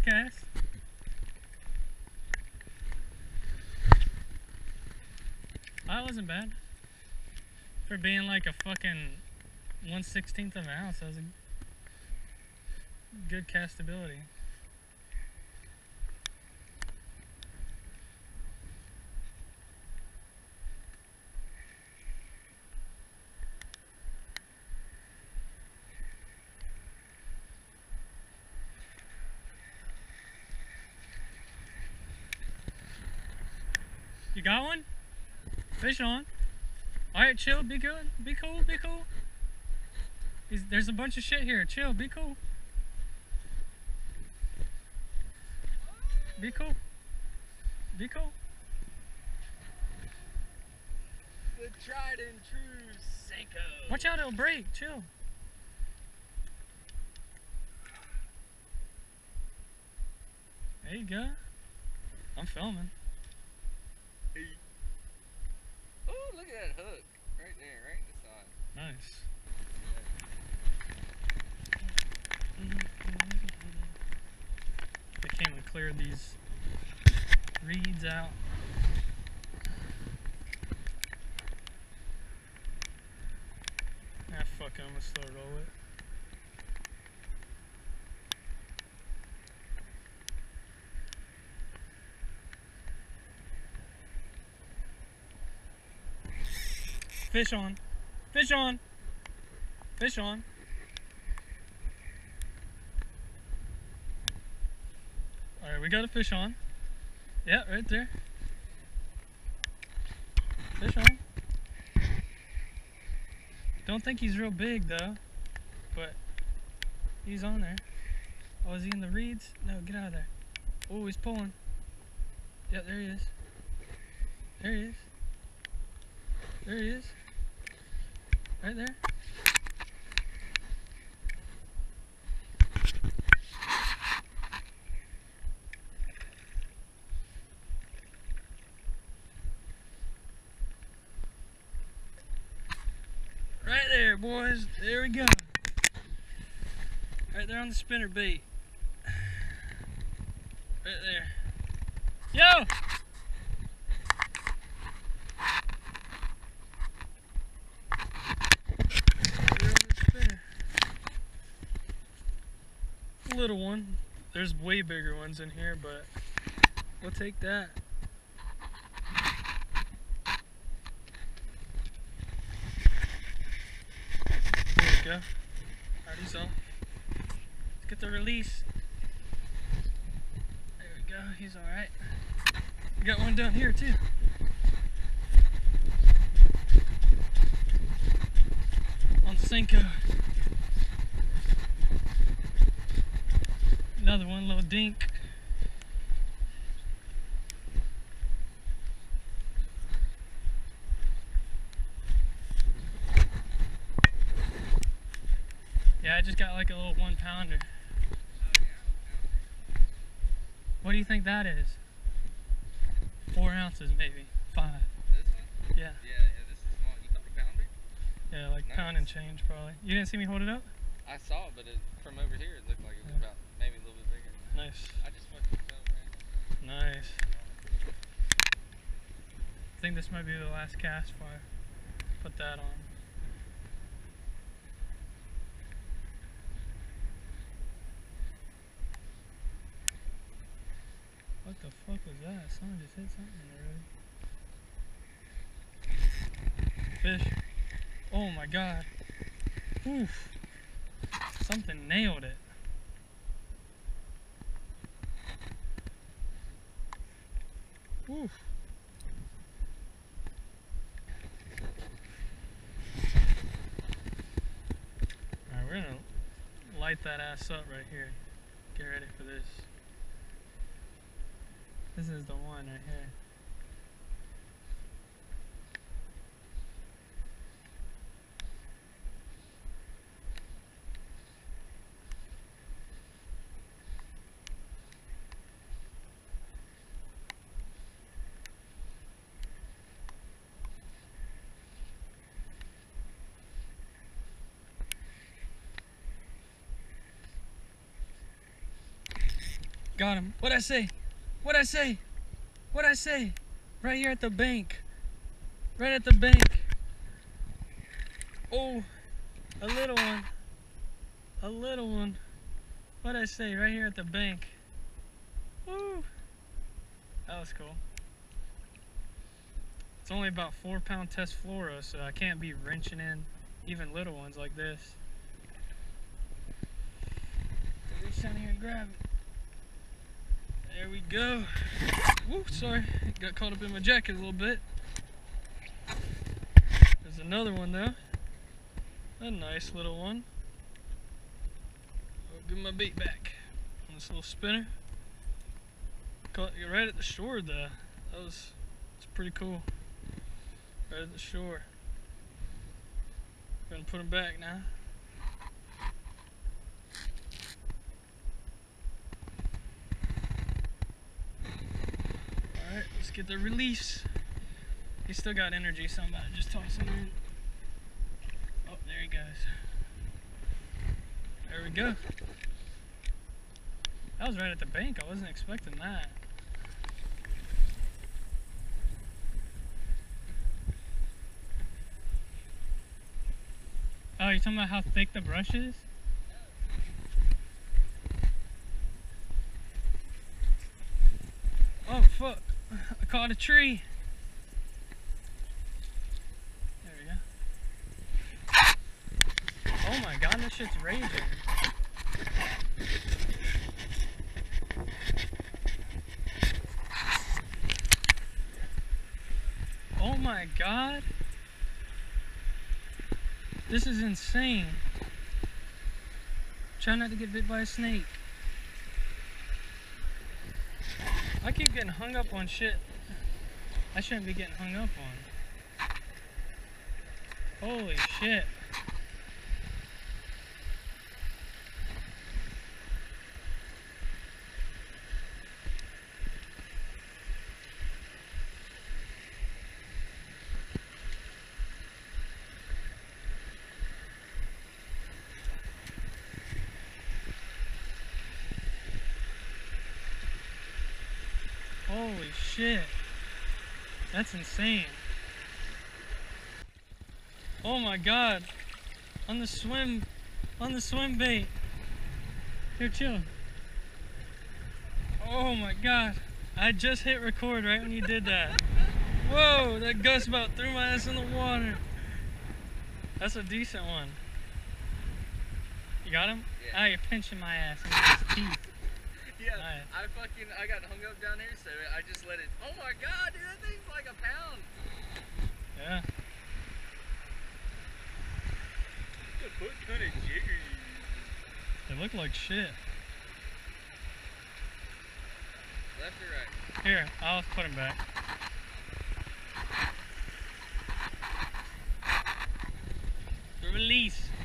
cast. That wasn't bad. For being like a fucking 1/16 of an ounce, that was a good castability. You got one? Fish on. Alright, chill, be good. Be cool, be cool. There's a bunch of shit here. Chill, be cool. Be cool. Be cool. The tried and true Senko. Watch out, it'll break. Chill. There you go. I'm filming. Oh, look at that hook. Right there, right in the side. Nice. They came and cleared these reeds out. Ah, fuck it, I'm gonna slow roll it. Fish on. Fish on. Fish on. Alright, we got a fish on. Yeah, right there. Fish on. Don't think he's real big though, but he's on there. Oh, is he in the reeds? No, get out of there. Oh, he's pulling. Yeah, there he is. There he is. There he is. Right there. Right there, boys. There we go. Right there on the spinner bait. Right there. Yo! Little one. There's way bigger ones in here, but we'll take that. There we go. Alright, he's on. Let's get the release. There we go. He's alright. We got one down here too. On Senko. Another one, little dink. Yeah, I just got like a little 1 pounder. What do you think that is? 4 ounces maybe. 5. This one? Yeah. Yeah, this is small. You caught a pounder? Yeah, like Nice. pound and change probably. You didn't see me hold it up? I saw it, but from over here it looked like it was about maybe a little bit bigger. Nice. I just fucking fell, man. Nice. I think this might be the last cast before I put that on. What the fuck was that? Someone just hit something in the road. Fish. Oh my god. Oof. Something nailed it. Oof. Alright, we're gonna light that ass up right here. Get ready for this. This is the one right here. Got him. What'd I say? What'd I say? What'd I say? Right here at the bank. Right at the bank. Oh, a little one. A little one. What'd I say? Right here at the bank. Woo. That was cool. It's only about 4-pound test fluoro, so I can't be wrenching in even little ones like this. Reach down here and grab it. There we go. Woo, sorry. Got caught up in my jacket a little bit. There's another one though. A nice little one. I'll give my bait back on this little spinner. Caught right at the shore though. It's pretty cool. Right at the shore. Gonna put them back now. Alright, let's get the release. He still got energy, so I'm about to just toss him in. Oh, there he goes. There we go. That was right at the bank. I wasn't expecting that. Oh, you're talking about how thick the brush is? Oh, fuck. I caught a tree. There we go. Oh my god, this shit's raging. Oh my god. This is insane. Try not to get bit by a snake. I keep getting hung up on shit I shouldn't be getting hung up on. Holy shit. Holy shit. That's insane. Oh my god. On the swim bait. Here, chill. Oh my god. I just hit record right when you did that. Whoa, that gust about threw my ass in the water. That's a decent one. You got him? Yeah. Ah, you're pinching my ass with his teeth. Yeah, Nice. I got hung up down here, so I just let it. Oh my god, dude, that thing's like a pound. Yeah. What kind of jiggers? They look like shit. Left or right? Here, I'll put him back. Release.